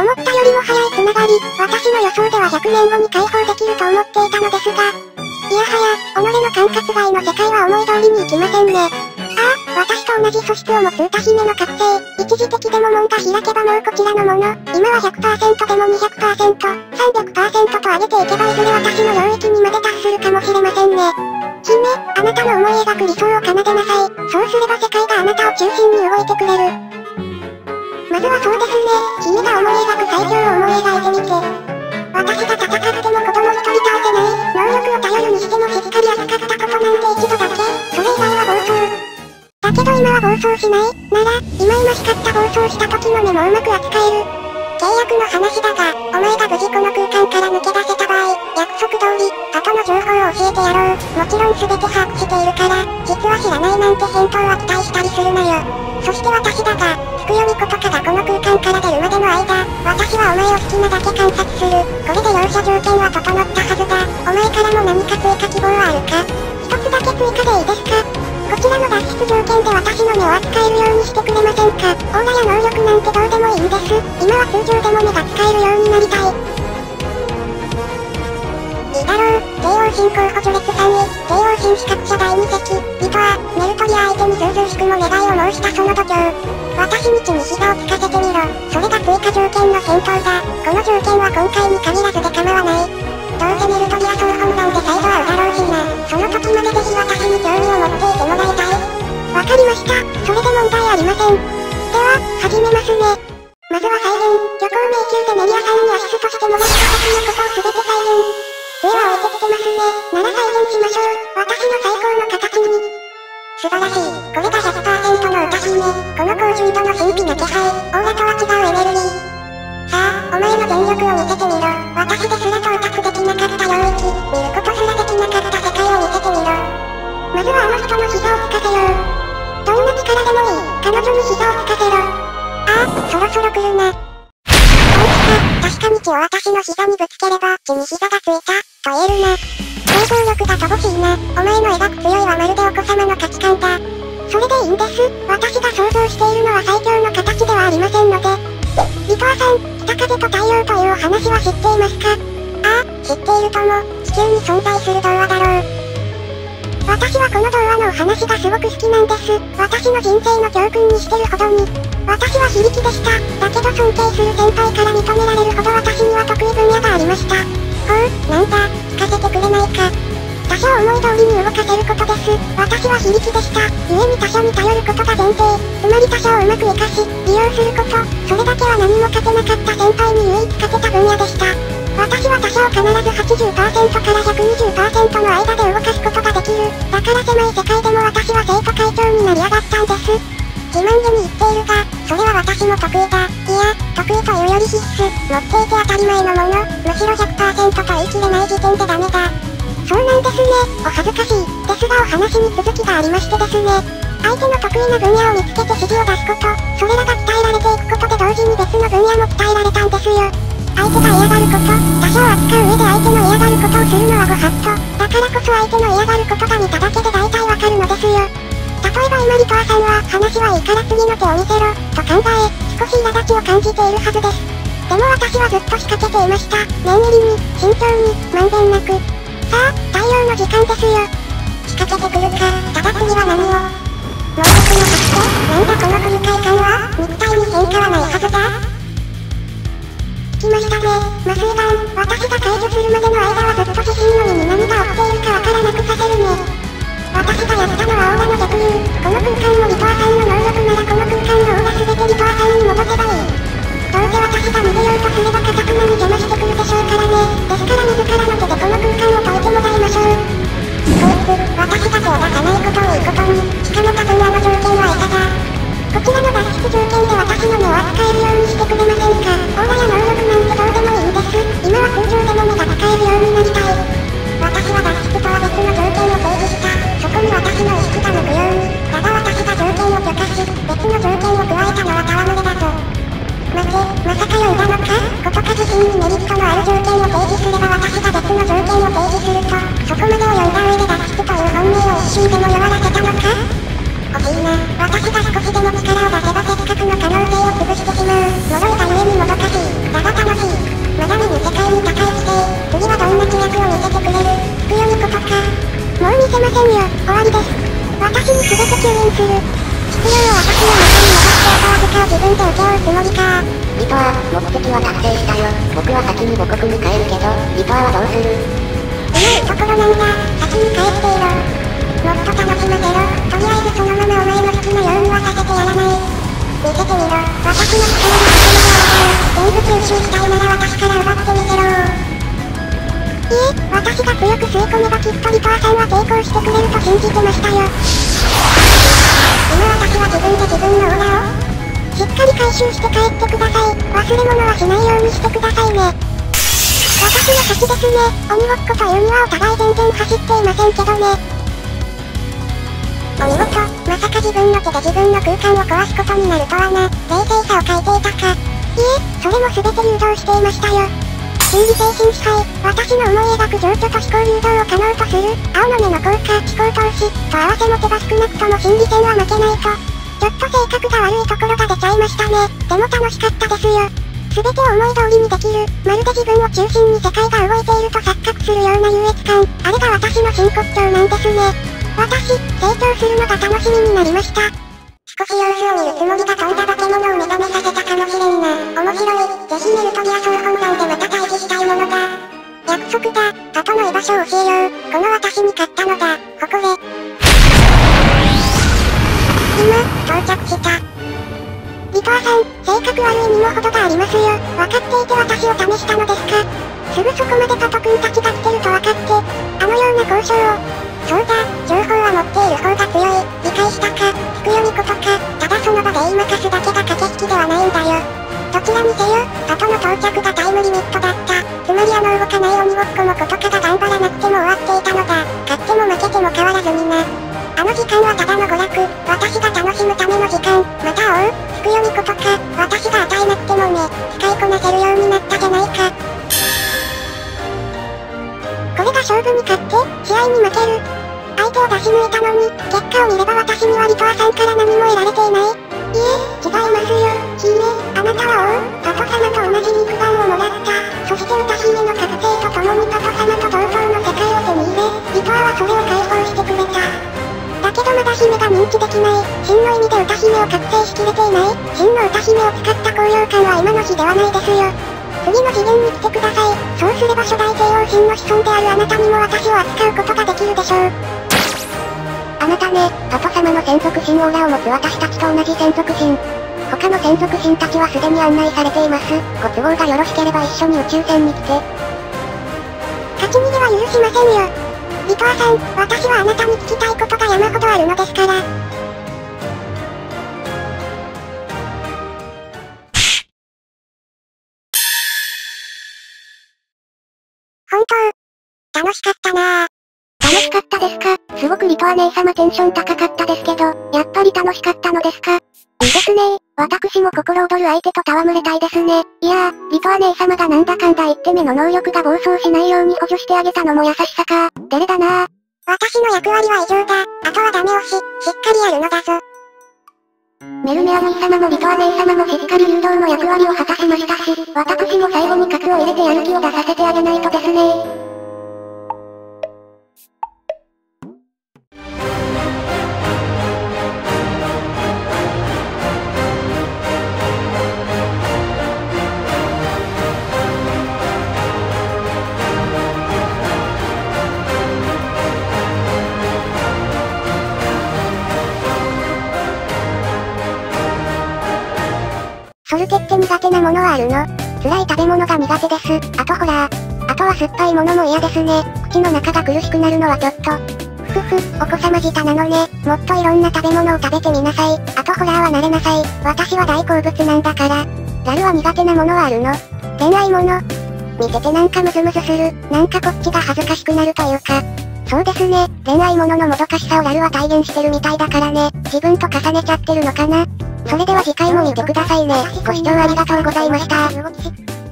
思ったよりも早いつながり、私の予想では100年後に解放できると思っていたのですが、いやはや、己の管轄外の世界は思い通りにいきませんね。私と同じ素質を持つ歌姫の覚醒、一時的でも門が開けばもうこちらのもの、今は 100% でも 200%、300% と上げていけばいずれ私の領域にまで達するかもしれませんね。姫、あなたの思い描く理想を奏でなさい。そうすれば世界があなたを中心に動いてくれる。まずはそうですね、君が思い描く最強を思い描いてみて。私が戦っても子供一人倒せない、能力を頼るにしてもしっかり預かったことなんて一度だけ、それ以外は暴走。だけど今は暴走しない、なら、忌々しかった暴走した時の目もうまく扱える。契約の話だが、お前が無事この空間から抜け出せた場合、約束通り、後の情報を教えてやろう。もちろん全て把握しているから、実は知らないなんて返答は期待したりするなよ。そして私だが、つくよみことかがこの空間から出るまでの間、私はお前を好きなだけ観察する。これで両者条件は整ったはずだ。お前からも何か追加希望はあるか？一つだけ追加でいいですか？こちらの脱出条件で私の目を扱えるようにしてくれませんか？オーラや能力なんてどうでもいいんです。今は通常でも目が使えるようになりたい。いいだろう。帝王信候補序列3位、帝王信資格者第2席、リトア、メルトリア相手にずうずうしくも願いを申したその度胸。私に地に膝をつかせてみろ。それが追加条件の返答だ。この条件は今回に限らずで構わない。どうせメルトリア総本番で再度会うだろうしな。その時までぜひ私に興味を持っていてもらいたい。わかりました。それで問題ありません。では、始めますね。まずは再現。漁港迷宮でメリアさんにアシストしてもらった時のことを全て再現。上は置いてきてますね。なら再現しましょう。私の最高の形に。素晴らしい。これが 100% の歌姫。この高純度の神秘な気配。オーラとは違うエネルギー。さあ、お前の全力を見せてみろ。私ですら到達できなかった領域、見ることすらできなかった世界を見せてみろ。まずはあの人の膝をつかせよう。どんな力でもいい。彼女に膝をつかせろ。そろそろ来るな。確かに血を私の膝にぶつければ、血に膝がついた、と言えるな。想像力が乏しいな。お前の描く強いはまるでお子様の価値観だ。それでいいんです。私が想像しているのは最強の形ではありませんので。リトアさん、北風と太陽というお話は知っていますか？知っているとも、地球に存在する童話だろう。私はこの童話のお話がすごく好きなんです。私の人生の教訓にしてるほどに。私は非力でした。だけど尊敬する先輩から認められるほど私には得意分野がありました。ほう、なんだ、聞かせてくれないか。他者を思い通りに動かせることです。私は非力でした。故に他者に頼ることが前提。つまり他者をうまく活かし、利用すること。それだけは何も勝てなかった先輩に唯一勝てた分野でした。私は他者を必ず 80% から 120% の間で動かすことができる。だから狭い世界でも私は生徒会長になり上がったんです。自慢げに言っているが、それは私も得意だ。いや、得意というより必須。持っていて当たり前のもの。むしろ 100% と言い切れない時点でダメだ。そうなんですね。お恥ずかしい。ですがお話に続きがありましてですね。相手の得意な分野を見つけて指示を出すこと。それらが鍛えられていくことで同時に別の分野も鍛えられたんですよ。相手が嫌がること、他者を扱う上で相手の嫌がることをするのはご法度。だからこそ相手の嫌がることが見ただけで大体わかるのですよ。例えば今リトアさんは、話はいいから次の手を見せろ、と考え、少し苛立ちを感じているはずです。でも私はずっと仕掛けていました。念入りに、慎重に、まんべんなく。さあ、太陽の時間ですよ。仕掛けてくるか、ただ次は何を。能力の発揮、なんだこの不愉快感は、肉体に変化はないはずだ。来ましたね、麻酔弾。私が解除するまでの間はずっと自身の身に何が起きているかわからなくさせるね。私がやったのはオーラの逆流。この空間もリトアさんの能力ならこの空間のオーラ全てリトアさんに戻せばいい。どうせ私が逃げようとすれば堅くなに邪魔してくるでしょうからね。ですから自らの手でこの空間を解いてもらいましょう。こいつ、私が手を出さないことをいいことに、しかも多分あの条件はいかが。こちらの脱出条件で私の目を扱えるようにしてくれませんか。オーラや能力なんてどうでもいいんです。今は空上でも目が使えるようになりたい。私は脱出とは別の条件を提示した。そこに私の意識が向くように。だが私が条件を許可し、別の条件を加えたのは戯れだぞ。待て、まさか読んだのか。ことか自身にメリットのある条件を提示すれば私が別の条件を提示すると、そこまでを読んだ上で脱出という本命を一瞬でも弱らせたのか。こいつ、私たちを出さないことをいいことに、しかも多分あの条件は相手が。そんなんですね。お恥ずかしい。ですがお話に続きがありましてですね。 惜しいな。私が少しでも力を出せばせっかくの可能性を潰してしまう。呪いが故にもどかしい。だが楽しい。まだ見ぬ世界に高い地底。次はどんな飛躍を見せてくれる。つくよみことか。もう見せませんよ。終わりです。私に全て吸引する。必要を私の中に戻して後わずかを自分で請け負うつもりか。 リトア、目的は達成したよ。僕は先に母国に帰るけど、リトアはどうする？ うまいところなんだ。先に帰っていろ。もっと楽しませろ。とりあえずそのままお前の好きなようにはさせてやらない。見せてみろ。私の力で全部吸収したいなら私から奪ってみせろ。いえ、私が強く吸い込めばきっとリトアさんは抵抗してくれると信じてましたよ。今私は自分で自分のオーラをしっかり回収して帰ってください。忘れ物はしないようにしてくださいね。私の勝ちですね。鬼ごっこというにはお互い全然走っていませんけどね。お見事。まさか自分の手で自分の空間を壊すことになるとはな。冷静さを欠いていたか。いえ、それも全て誘導していましたよ。心理精神支配。私の思い描く情緒と思考誘導を可能とする。青の目の効果、思考投資と合わせ持てば少なくとも心理戦は負けないと。ちょっと性格が悪いところが出ちゃいましたね。でも楽しかったですよ。全てを思い通りにできる。まるで自分を中心に世界が動いていると錯覚するような優越感。あれが私の真骨頂なんですね。私、成長するのが楽しみになりました。少し様子を見るつもりが飛んだ化け物を目覚めさせたかもしれんな。面白い。ぜひメルトリア総本山でまた対峙したいものだ。約束だ。パトの居場所を教えよう。この私に勝ったのだ。ここで。今、到着した。リトアさん、性格悪いにも程がありますよ。分かっていて私を試したのですか？すぐそこまでパト君たちが来てると分かって、あのような交渉を。そうだ、情報は持っている方が強い。理解したか？つくよみことか。ただその場で言いまかすだけが駆け引きではないんだよ。どちらにせよ、パトの到着がタイムリミットだった。つまり動かない鬼ごっこもことかが頑張らなくても終わっていたのだ。勝っても負けても変わらずにな。あの時間はただの娯楽。私が楽しむための時間。また会おう。つくよみことか。私が与えなくてもね、使いこなせるようになったじゃないか。これが勝負に勝って、試合に負ける。相手を出し抜いたのに、結果を見れば私にはリトアさんから何も得られていない。いえ、違いますよ。姫、あなたは王、パト様と同じ肉眼をもらった。そして歌姫の覚醒とともにパト様と同等の世界を手に入れ、リトアはそれを解放してくれた。だけどまだ姫が認知できない。真の意味で歌姫を覚醒しきれていない。真の歌姫を使った高揚感は今の日ではないですよ。次の次元に来てください。そうすれば初代帝王神の子孫であるあなたにも私を扱うことができるでしょう。あなたね、パト様の専属神オーラを持つ私たちと同じ専属神。他の専属神たちはすでに案内されています。ご都合がよろしければ一緒に宇宙船に来て。勝ち逃げは許しませんよ。リトアさん、私はあなたに聞きたいことが山ほどあるのですから。本当、楽しかったなぁ。楽しかったですか？すごくリトア姉様テンション高かったですけど、やっぱり楽しかったのですか？いいですね。私も心躍る相手と戯れたいですね。いやー、リトア姉様がなんだかんだ言って目の能力が暴走しないように補助してあげたのも優しさか。デレだなー。私の役割は以上だ。あとはダメ押し、しっかりやるのだぞ。メルメア兄様もリトア姉様もしっかり誘導の役割を果たしましたし、私も最後に核を入れてやる気を出させてあげないとですね。ソルテって苦手なものはあるの？辛い食べ物が苦手です。あとほらあとは酸っぱいものも嫌ですね。口の中が苦しくなるのはちょっと。ふふふ、お子様舌なのね。もっといろんな食べ物を食べてみなさい。あとホラーは慣れなさい。私は大好物なんだから。ラルは苦手なものはあるの？恋愛もの。見ててなんかムズムズする。なんかこっちが恥ずかしくなるというか。そうですね。恋愛もののもどかしさをラルは体現してるみたいだからね。自分と重ねちゃってるのかな。それでは次回も見てくださいね。ご視聴ありがとうございました。